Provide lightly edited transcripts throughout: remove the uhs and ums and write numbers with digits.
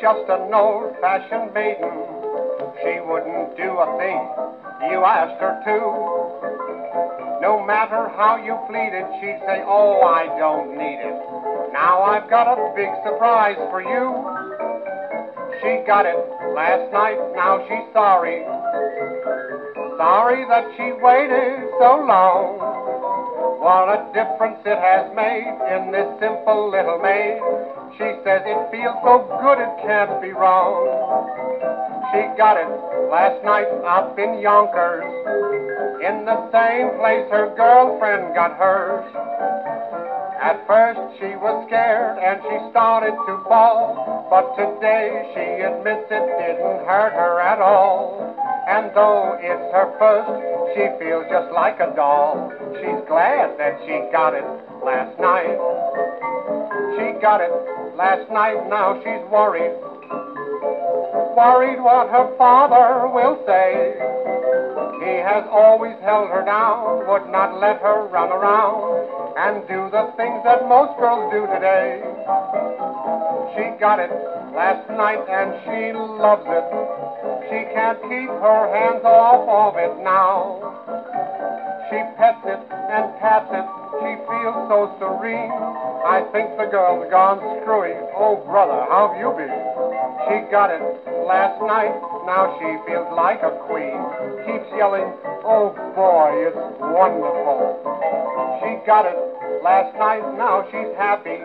just an old-fashioned maiden. She wouldn't do a thing you asked her to. No matter how you pleaded, she'd say, oh, I don't need it. Now I've got a big surprise for you. She got it last night, now she's sorry. Sorry that she waited so long. What a difference it has made in this simple little maid. She says it feels so good it can't be wrong. She got it last night up in Yonkers, in the same place her girlfriend got hers. At first she was scared and she started to fall, but today she admits it didn't hurt her at all. And though it's her first, she feels just like a doll. She's glad that she got it last night. She got it last night, now she's worried. Worried what her father will say. He has always held her down, would not let her run around and do the things that most girls do today. She got it last night and she loves it. She can't keep her hands off of it now. She pets it and pats it, she feels so serene. I think the girl's gone screwy. Oh, brother, how have you been? She got it last night, now she feels like a queen. Keeps yelling, oh boy, it's wonderful. She got it last night, now she's happy.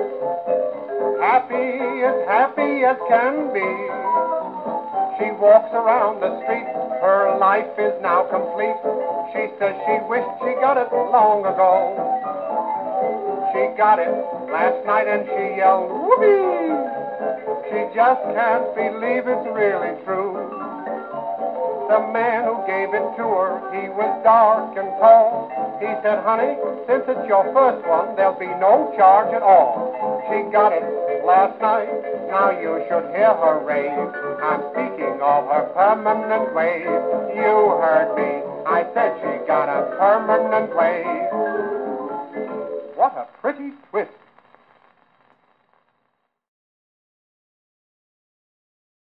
Happy as can be. She walks around the street, her life is now complete. She says she wished she got it long ago. She got it last night and she yelled, whoopee! She just can't believe it's really true. The man who gave it to her, he was dark and tall. He said, honey, since it's your first one, there'll be no charge at all. She got it last night, now you should hear her rave. I'm speaking of her permanent wave. You heard me, I said she got a